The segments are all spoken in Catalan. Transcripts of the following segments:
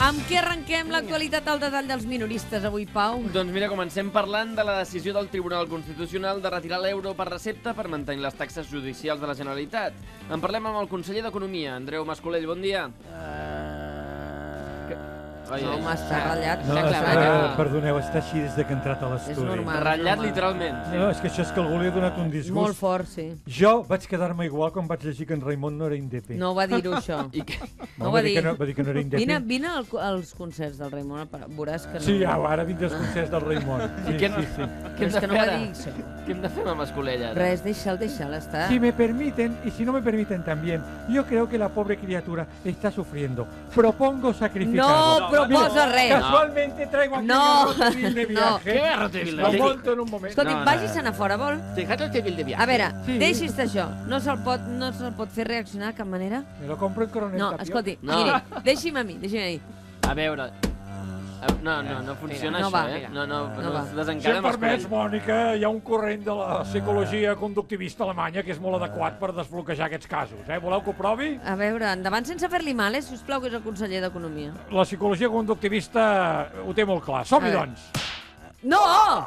Amb què arrenquem l'actualitat al detall dels minoristes avui, Pau? Doncs mira, comencem parlant de la decisió del Tribunal Constitucional de retirar l'euro per recepta per mantenir les taxes judicials de la Generalitat. En parlem amb el conseller d'Economia, Andreu Mascolell. Bon dia. Home, està ratllat. Perdoneu, està així des que ha entrat a l'estudi. És normal. Ratllat literalment. No, és que això és que algú li ha donat un disgust. Molt fort, sí. Jo vaig quedar-me igual quan vaig llegir que en Raimon no era INDEP. No va dir-ho, això. I què? No va dir. Va dir que no era INDEP. Vine als concerts del Raimon, veuràs que no. Sí, ara vindré als concerts del Raimon. Sí. Però és que no va dir això. Què hem de fer amb el Mascolell, ara? Res, deixa'l, està. Si me permiten, y si no me permiten también, yo creo que la pobre criatura está sufriendo. Propongo sacrificarlo. No proposa res. Casualmente traigo aquí No. un rotobil de viaje. Què rotobil de Lo viaje? monto en un moment. Escolti, vagi-se'n a fora, vol? de A veure, Sí. deixi's d'això. No se'l pot fer reaccionar de cap manera? Me lo compro en Coronel No, Tapio. escolti, No. miri, deixi'm a mi. A veure... No funciona No això, va. eh? No va. es Si desencada em amb permets, Mascolell. Mònica, hi ha un corrent de la psicologia conductivista alemanya que és molt adequat per desbloquejar aquests casos. Voleu que ho provi? A veure, endavant sense fer-li mal, sisplau, que és el conseller d'Economia. La psicologia conductivista ho té molt clar. Som-hi, A veure. doncs. No!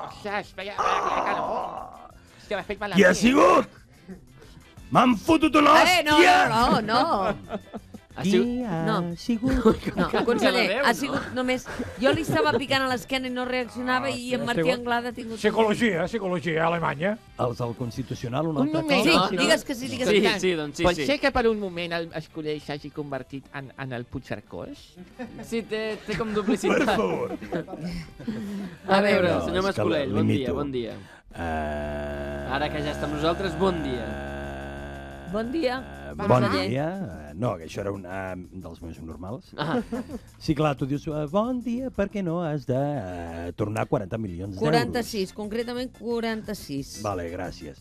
Qui ha sigut? M'han fotut una hòstia! No. Ha sigut... No, conseller, ha sigut només... Jo li estava picant a l'esquena i no reaccionava i en Martí Anglada ha tingut... Psicologia alemanya. Els del Constitucional, un Un altre moment. Sí, cop. digues que sí, digues Sí, que sí. sí, doncs sí, Pot sí. ser que per un moment el Mascolell s'hagi convertit en el Puigcercós? Sí, té com duplicitat. Per favor. A veure, No, senyor és que Mascolell, l'imito. bon dia. Ara que ja està amb nosaltres, bon dia. Bon dia, Bon conseller. dia. No, que això era un dels meus normals. Ah, Sí, clar, tu dius, bon dia, perquè no has de tornar 40 milions d'euros. 46, concretament 46. Vale, gràcies.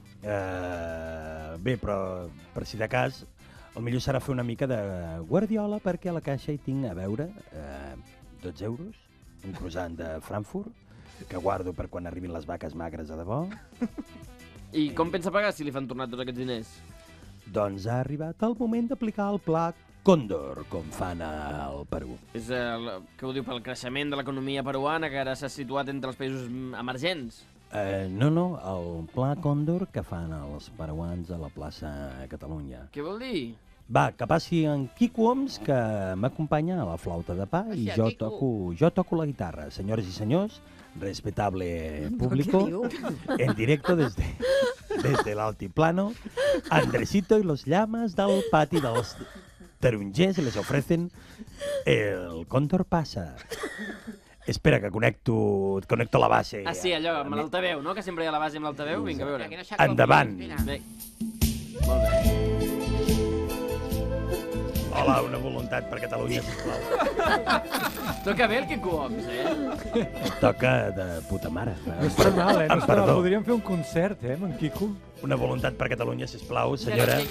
Bé, però per si de cas, el millor serà fer una mica de guardiola perquè a la caixa hi tinc, a veure, 12 euros, un croissant de Frankfurt, que guardo per quan arribin les vaques magres a debò. I com pensa pagar si li fan tornar tots aquests diners? Doncs ha arribat el moment d'aplicar el pla Còndor, com fan al Perú. És que ho diu pel creixement de l'economia peruana, que ara s'ha situat entre els països emergents. No, el pla Còndor que fan els peruans a la plaça Catalunya. Què vol dir? Va, que passi en Quico Oms, que m'acompanya a la flauta de pa i Hòstia, jo toco la guitarra. Senyores i senyors, respetable público, en directo desde el altiplano, Andresito y los llamas del pati dels tarongers les ofrecen el Còndor passa. Espera, que connecto la base. Ah, sí, allò, amb l'altaveu, no? Que sempre hi ha la base amb l'altaveu. Vinga, a veure. Endavant. Bé. Molt bé. Hola, una voluntat per Catalunya, sisplau. Toca bé el Quico Oms, eh? Toca de puta mare. No està mal, no està mal. Perdó. Podríem fer un concert, amb en Quico. Una voluntat per Catalunya, sisplau, senyora.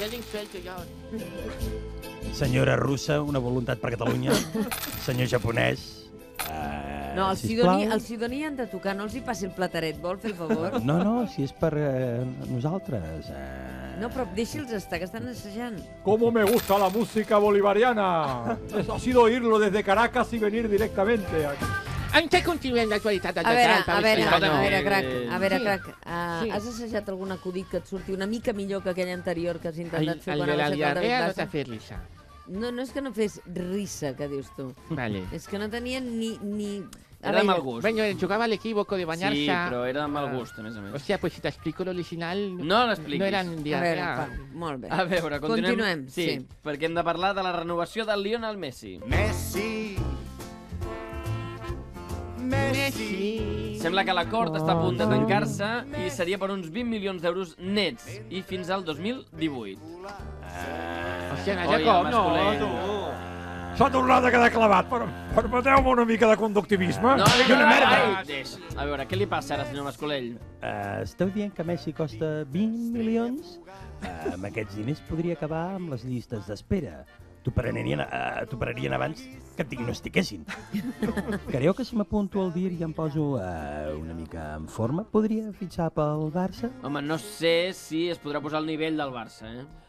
Senyora russa, una voluntat per Catalunya. Senyor japonès. No, el sisplau. Sidoni han de tocar, no els hi passi el plataret, vol fer el favor? No, si és per nosaltres. No, però deixi'ls estar, que estan assajant. ¿Cómo me gusta la música bolivariana? Ha sido oírlo desde Caracas y venir directamente aquí. En què continuem l'actualitat del A veure, detall, Pau Escribano? crac, Sí. has assajat algun acudit que et surti una mica millor que aquell anterior que has intentat fer El quan de la has aixecat el diarrea no David t'ha Bassa? fet risa. No és que no fes risa, que dius tu. Vale. És que no tenia ni... Era de mal gust. Bueno, jugaba al equivoco de bañarse. Sí, però era de mal gust, a més a més. Hòstia, pues si t'explico l'original... No l'expliquis. No eren A veure, diarrea. molt bé. A veure, continuem. Sí. Perquè hem de parlar de la renovació del Lionel Messi. Messi. Sembla que l'acord està a punt de tancar-se i seria per uns 20 milions d'euros nets i fins al 2018. Hòstia, no, Oi, Jacob, el no, Mascolell. tu. S'ha tornat a quedar clavat. Permeteu-me una mica de conductivisme? No, ai, a veure, què li passa ara, senyor Mascolell? Esteu dient que Messi costa 20 milions? Amb aquests diners podria acabar amb les llistes d'espera. T'ho pararien abans que et diagnostiquessin. Creieu que si m'apunto al DIR i em poso una mica en forma, podria fitxar pel Barça? Home, no sé si es podrà posar al nivell del Barça, eh?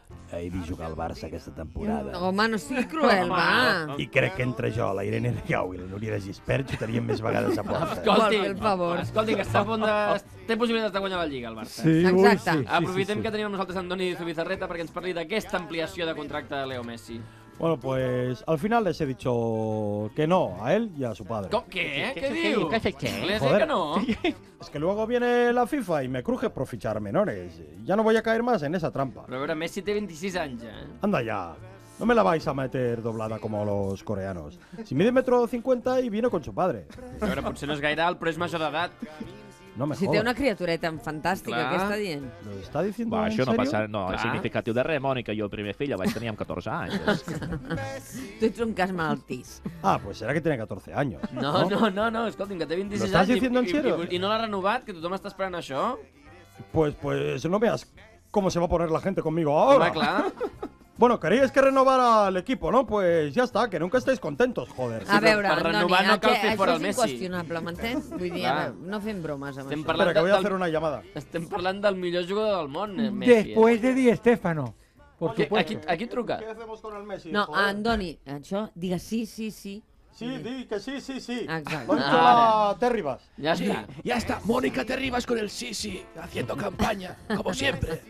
he vist jugar al Barça aquesta temporada. Home, no sigui cruel, va. I crec que entre jo, la Irene Riau i la Núria de Gispert xutaríem més vegades a porta. Escolti, que està a punt de... Té possibilitats de guanyar la Lliga, el Barça. Sí, ui, Exacte. sí. Aprofitem que tenim amb nosaltres en Doni Zubizarreta perquè ens parli d'aquesta ampliació de contracte de Leo Messi. Bueno, pues al final les he dicho que no a él y a su padre. ¿Qué? ¿Qué diu? ¿Qué? ¿Le has dit Joder. que no? Es que luego viene la FIFA y me cruje por fichar menores. Ya no voy a caer más en esa trampa. Però a veure, Messi té 26 anys, eh? Anda ya. No me la vais a meter doblada como los coreanos. Si mide 1,50 m y vino con su padre. A veure, potser no és gaire alt, però és major d'edat. No me Si té jodas. una criatureta fantàstica, Clar. què està dient? ¿Lo está diciendo Va, en això no serio? passa, no, és Clar. significatiu de res, Mònica. Jo el primer fill el vaig tenir amb 14 anys. Tu ets un cas malaltís. Ah, pues será que tiene 14 años. No, escolti'm, que té 26 ¿Lo estás anys diciendo en serio? i no l'ha renovat, que tothom està esperant això. Pues no veas cómo se va a poner la gente conmigo ahora. Home, clar. Bueno, queríais que renovara el equipo, ¿no? Pues ya está, que nunca estáis contentos, joder. A veure, per Andoni, renovar no cal fer fora això el és Messi. inqüestionable, m'entens? Vull dir, Clar. no fem bromes amb Estem això. parlant Espera, que voy a del- hacer una llamada. Estem parlant del millor jugador del món, Messi. Después de Di Stéfano, por supuesto. Aquí truca. ¿Qué hacemos con el Messi? No, joder? Andoni, això, digues sí. Sí, di que sí. Exacte. Lo ha dicho la Terribas. Ja està. Ya está, Mónica Terribas con el sí, haciendo campaña, como siempre.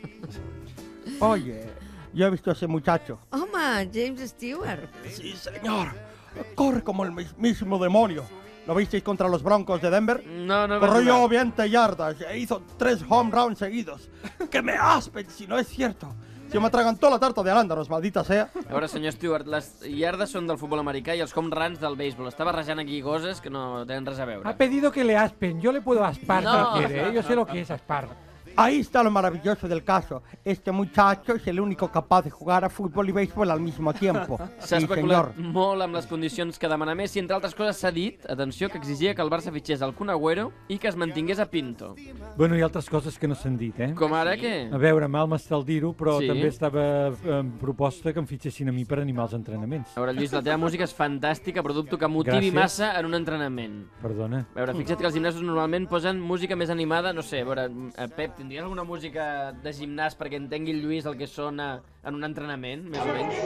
Oye, yo he visto a ese muchacho. Home, James Stewart. Sí, señor. Corre como el mismísimo demonio. ¿Lo visteis contra los Broncos de Denver? No vaig Corrió jugar. 20 yardas e hizo 3 home runs seguidos. ¡Que me aspen si no es cierto! Se me atragantó la tarta de arándanos, maldita sea. A veure, senyor Stewart, les yardes són del futbol americà i els home runs del béisbol. Està barrejant aquí coses que no tenen res a veure. Ha pedido que le aspen. Yo le puedo aspar No. si quiere, ¿eh? Yo sé lo que es aspar. Ahí está lo maravilloso del caso. Este muchacho es el único capaz de jugar a fútbol y béisbol al mismo tiempo. S'ha Sí, especulat señor. molt amb les condicions que demana Messi. Entre altres coses, s'ha dit, atenció, que exigia que el Barça fitxés el Kun Agüero i que es mantingués a Pinto. Bueno, hi ha altres coses que no s'han dit, eh? Com ara què? A veure, mal m'està el dir-ho, però Sí. també estava en proposta que em fitxessin a mi per animar els entrenaments. A veure, Lluís, la teva música és fantàstica, però dubto que motivi Gràcies. massa en un entrenament. Perdona. A veure, fixa't que els gimnasos normalment posen música més animada, no sé, a veure, Pep, tindries alguna música de gimnàs perquè entengui el Lluís el que sona en un entrenament, més o menys?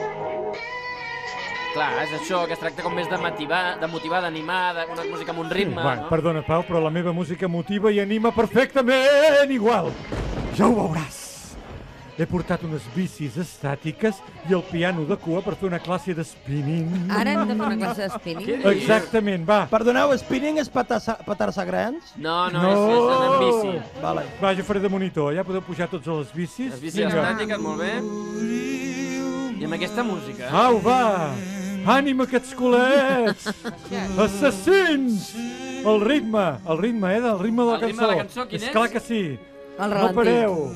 Clar, és això, que es tracta com més de motivar, d'animar, una música amb un ritme, Bueno, no? perdona, Pau, però la meva música motiva i anima perfectament igual. Ja ho veuràs. He portat unes bicis estàtiques i el piano de cua per fer una classe de spinning. Ara hem de fer una classe de spinning. Exactament, va. Perdoneu, spinning és petar-se grans? No, No. és anar en bici. Vale. Va, jo faré de monitor, ja podeu pujar tots a les bicis. Les bicis Vinga. estàtiques, molt bé. I amb aquesta música. Au, va! Ànima, aquests culets! Assassins! El ritme, del ritme de la El ritme de cançó. la cançó, quin és? Clar que sí. El No ralentí. pareu.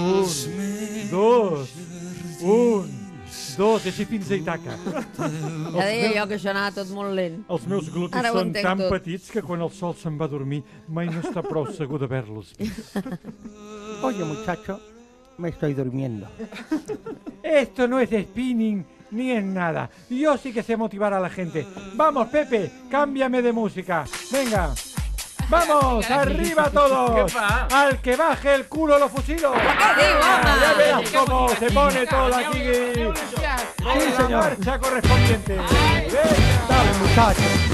1, 2, i així fins a Itaca. Ja deia jo que això anava tot molt lent. Els meus glutis Ara ho són entenc tan tot. petits que quan el sol se'n va a dormir mai no està prou segur d'haver-los vist. Oye, muchacho, me estoy durmiendo. Esto no es spinning ni es nada. Yo sí que sé motivar a la gente. Vamos, Pepe, cámbiame de música. Venga. ¡Vamos! ¡Arriba todos! ¿Qué fa? ¡Al que baje el culo lo fusilo! ¡Ya verás cómo se pone todo aquí! ¡Sí, señor! ¡Marcha correspondiente! ¡Venga! Dale, muchacho.